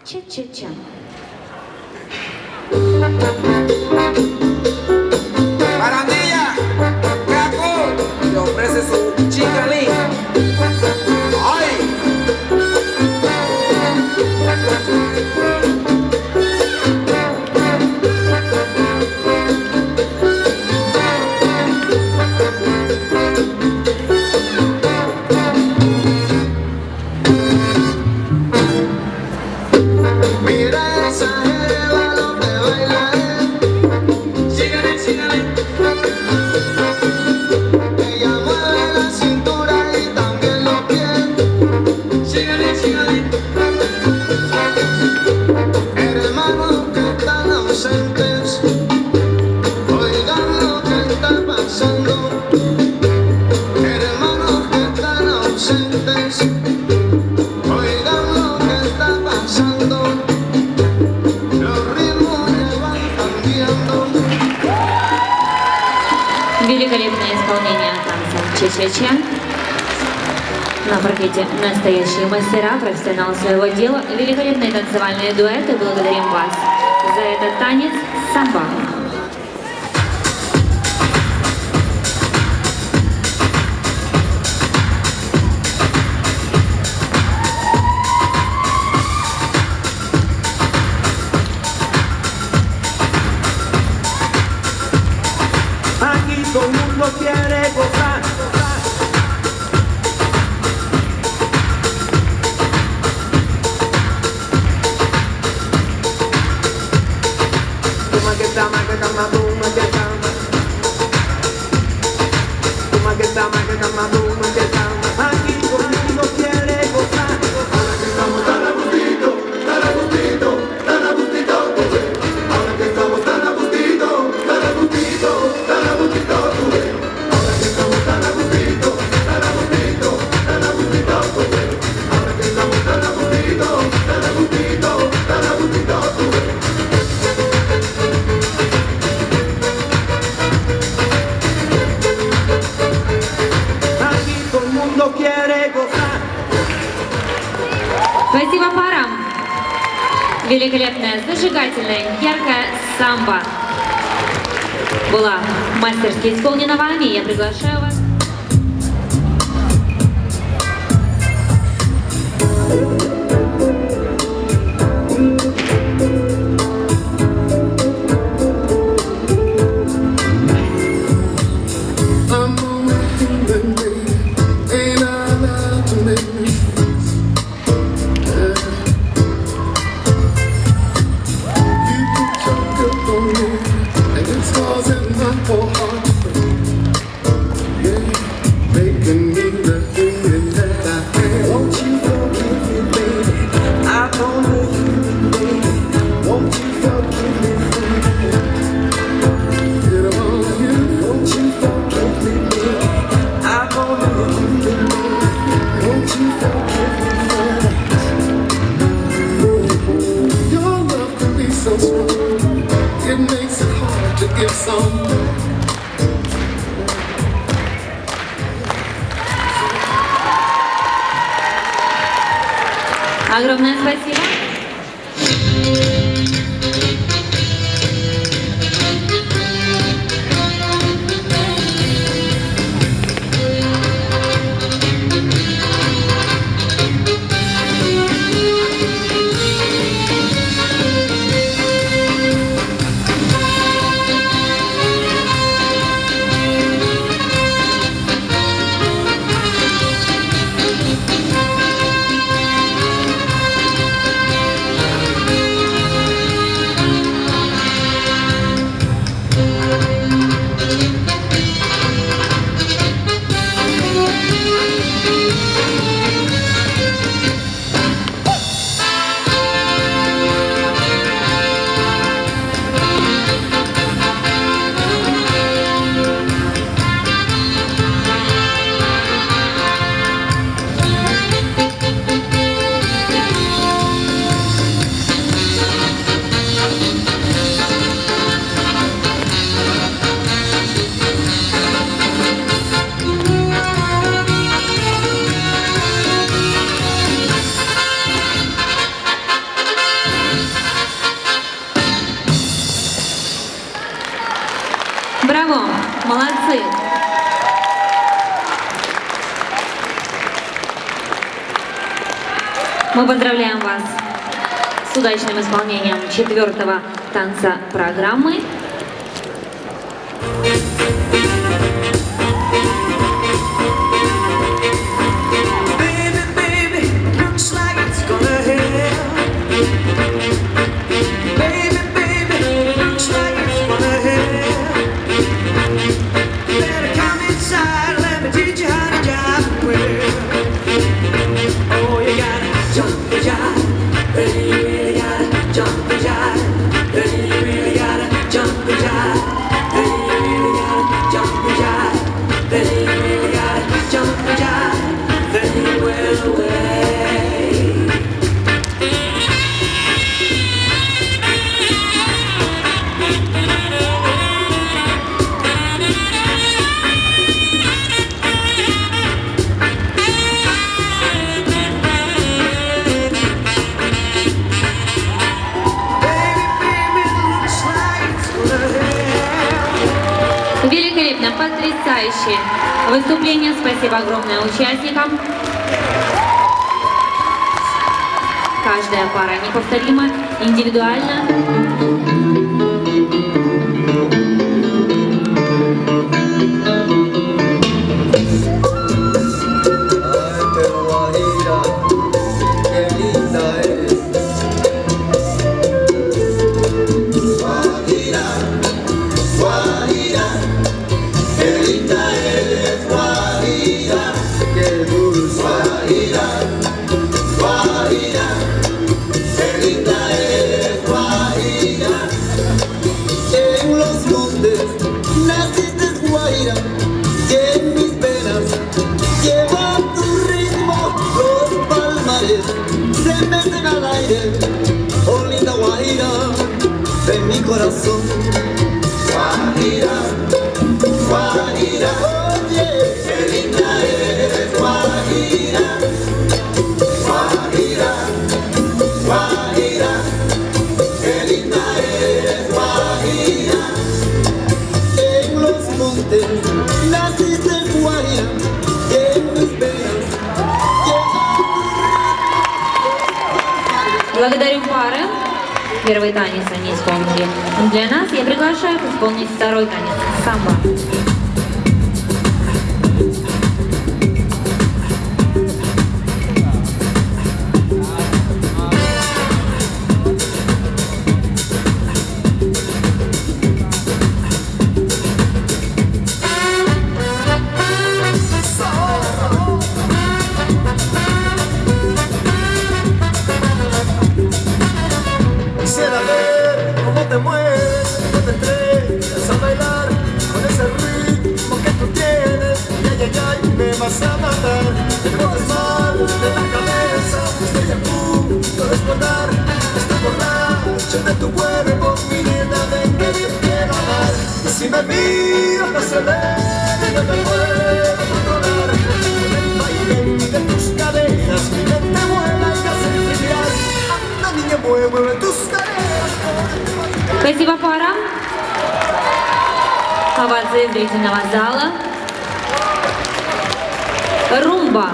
Cha-cha-cha. Barandilla, Caco, le ofrece su chicalín. ¡Ay! Mira esa jeva lo que baila, sígale, sígale. Ella mueve la cintura y también los pies, sígale, sígale. Hermanos que están ausentes, oigan lo que está pasando. Hermanos que están ausentes, oigan lo que está pasando. Великолепное исполнение танца Ча-ча-ча на паркете настоящие мастера, профессионалы своего дела. Великолепные танцевальные дуэты. Благодарим вас за этот танец самбо. Aquí todo el mundo quiere gozar. Toma que tama, que tama, toma que tama. Toma que tama, que tama, toma que tama. Aquí todo el mundo quiere gozar. Ahora que estamos tan a gustito, tan a gustito, tan a gustito, ahora que estamos tan a gustito, tan a gustito, tan a gustito, ahora que estamos tan a gustito, tan a gustito, tan a gustito, ahora que estamos tan a gustito, tan a gustito, tan a gustito. Aquí todo el mundo quiere gozar. Спасибо парам. Великолепная, зажигательная, яркая самбо была мастерски исполнена вами. Я приглашаю вас. I'm only human, baby. Ain't I allowed to make mistakes? Yeah. You can choke up on me, and it's causing my poor heart to break. Yeah, making me the human that I am. Won't you forgive me, baby? I'm only human, baby. Won't you forgive me for that? Get on you, won't you forgive me, baby? I'm only human, baby. Won't you forgive me for that? Your love can be so strong, it makes it hard to give some. Огромное спасибо. Молодцы! Мы поздравляем вас с удачным исполнением 4-го танца программы. Великолепно, потрясающее выступление. Спасибо огромное участникам. Каждая пара неповторима, индивидуально. Se meten al aire, oh linda Guajira, de mi corazón. Guajira, Guajira, oye, qué linda eres, Guajira. Guajira, Guajira, qué linda eres, Guajira. En los montes naciste, Guajira, y en mis venas. Благодарю пары. Первый танец они исполнили для нас. Я приглашаю их исполнить второй танец самбо. Quisiera ver cómo te mueves, no te entregues a bailar con ese ritmo que tú tienes. Y ay, ay, ay, me vas a matar. Te pones mal de la cabeza, estoy a punto de explotar. Estoy borracho de tu cuerpo, mi nena, ven que te quiero amar. Y si me miras, me acelero y no me puedo controlar. Con el baile de tus caderas, mi mente vuela y hace trivial. Anda, niña, mueve tus caderas. Спасибо парам. Овации зрительного зала. Румба.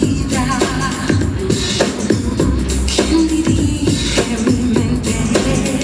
¿Quién dirige mi mente?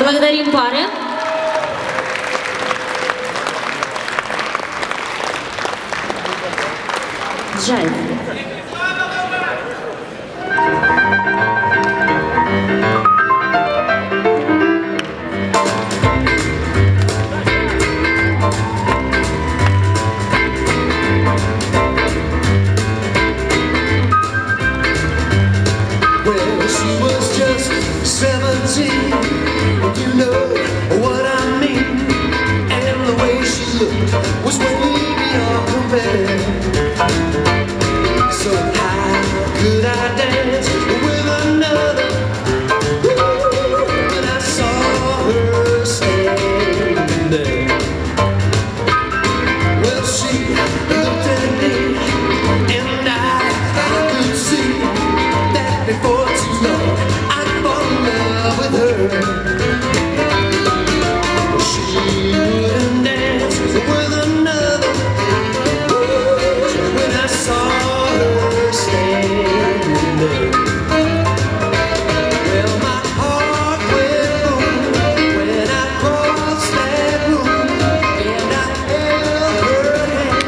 Благодарим пары. Жаль. Well, she was just 17, you know what I mean. And the way she looked was way beyond compare. So how could I dance with another when I saw her standing there? Well, she looked at me and I could see that before too long I'd fall in love with her. She wouldn't dance with another when I saw her standing there. Well, my heart went boom when I crossed that room and I held her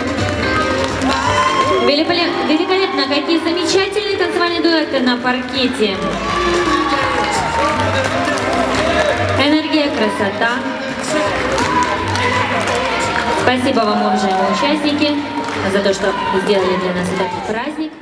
hand. Великолепно, какие замечательные танцевальные дуэты на паркете. Энергия, красота. Спасибо вам, уважаемые участники, за то, что сделали для нас этот праздник.